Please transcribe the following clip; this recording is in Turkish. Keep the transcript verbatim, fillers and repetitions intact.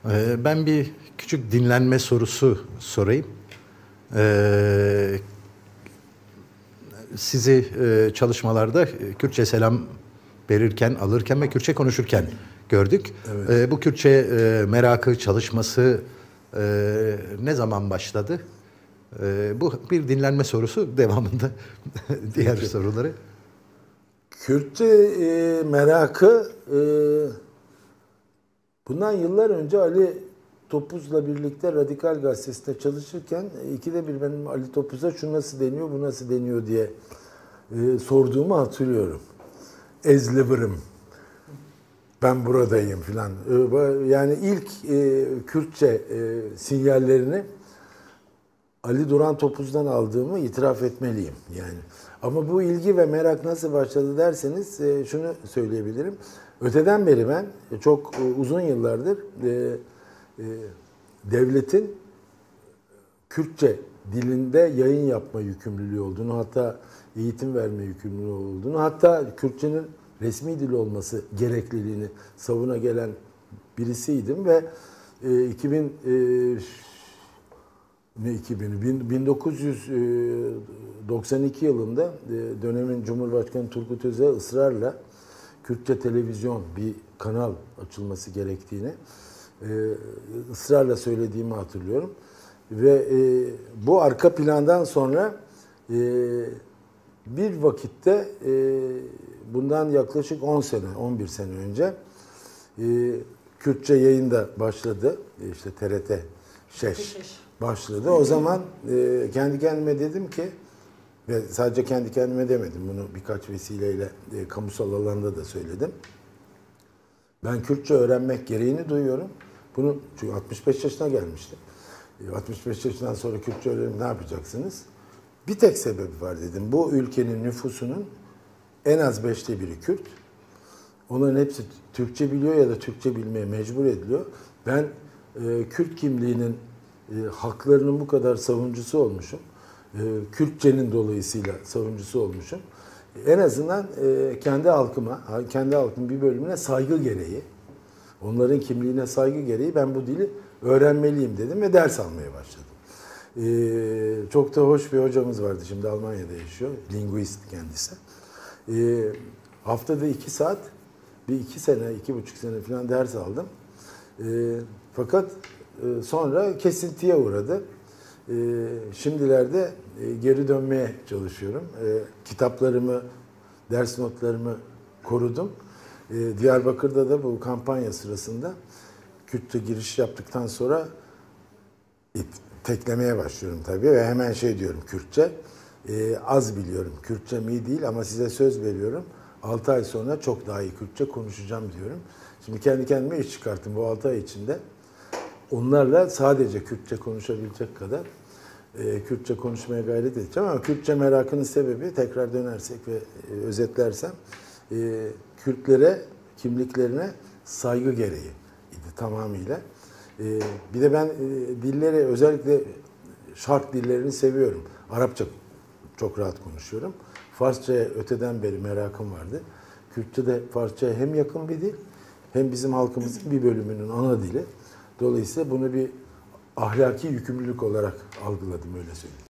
Ee, Ben bir küçük dinlenme sorusu sorayım. Ee, Sizi e, çalışmalarda e, Kürtçe selam verirken, alırken ve Kürtçe konuşurken gördük. Evet. Ee, Bu Kürtçe e, merakı, çalışması e, ne zaman başladı? Ee, Bu bir dinlenme sorusu, devamında diğer Peki. soruları. Kürtçe e, merakı e, bundan yıllar önce Ali Topuz'la birlikte Radikal Gazetesi'nde çalışırken e, ikide bir benim Ali Topuz'a şu nasıl deniyor, bu nasıl deniyor diye e, sorduğumu hatırlıyorum. Ezliver'ım, ben buradayım filan. E, yani ilk e, Kürtçe e, sinyallerini Ali Duran Topuz'dan aldığımı itiraf etmeliyim yani. Ama bu ilgi ve merak nasıl başladı derseniz e, şunu söyleyebilirim. Öteden beri ben e, çok e, uzun yıllardır e, e, devletin Kürtçe dilinde yayın yapma yükümlülüğü olduğunu, hatta eğitim verme yükümlülüğü olduğunu, hatta Kürtçenin resmi dil olması gerekliliğini savuna gelen birisiydim ve e, iki bin e, ne iki bini? bin dokuz yüz doksan iki yılında dönemin Cumhurbaşkanı Turgut Özal ısrarla Kürtçe televizyon bir kanal açılması gerektiğini ısrarla söylediğimi hatırlıyorum. Ve bu arka plandan sonra bir vakitte bundan yaklaşık on sene, on bir sene önce Kürtçe yayın da başladı. İşte T R T Şeş başladı. O zaman e, kendi kendime dedim ki, ve sadece kendi kendime demedim, bunu birkaç vesileyle e, kamusal alanda da söyledim. Ben Kürtçe öğrenmek gereğini duyuyorum. Bunu, çünkü altmış beş yaşına gelmiştim. E, altmış beş yaşından sonra Kürtçe öğrenip ne yapacaksınız? Bir tek sebebi var dedim. Bu ülkenin nüfusunun en az beşte biri Kürt. Onların hepsi Türkçe biliyor ya da Türkçe bilmeye mecbur ediliyor. Ben e, Kürt kimliğinin E, haklarının bu kadar savuncusu olmuşum. E, Kürtçenin dolayısıyla savuncusu olmuşum. E, en azından e, kendi halkıma, kendi halkımın bir bölümüne saygı gereği, onların kimliğine saygı gereği ben bu dili öğrenmeliyim dedim ve ders almaya başladım. E, çok da hoş bir hocamız vardı, şimdi Almanya'da yaşıyor, linguist kendisi. E, haftada iki saat, bir iki sene, iki buçuk sene falan ders aldım. E, fakat sonra kesintiye uğradı. Şimdilerde geri dönmeye çalışıyorum. Kitaplarımı, ders notlarımı korudum. Diyarbakır'da da bu kampanya sırasında Kürtçe giriş yaptıktan sonra teklemeye başlıyorum tabii ve hemen şey diyorum Kürtçe. Az biliyorum. Kürtçem iyi değil ama size söz veriyorum. altı ay sonra çok daha iyi Kürtçe konuşacağım diyorum. Şimdi kendi kendime iş çıkarttım bu altı ay içinde. Onlarla sadece Kürtçe konuşabilecek kadar e, Kürtçe konuşmaya gayret edeceğim ama Kürtçe merakının sebebi, tekrar dönersek ve e, özetlersem, e, Kürtlere, kimliklerine saygı gereği idi tamamıyla. E, bir de ben e, dilleri, özellikle şark dillerini seviyorum. Arapça çok rahat konuşuyorum. Farsça'ya öteden beri merakım vardı. Kürtçe de Farsça'ya hem yakın bir dil, hem bizim halkımızın bir bölümünün ana dili. Dolayısıyla bunu bir ahlaki yükümlülük olarak algıladım, öyle söyleyeyim.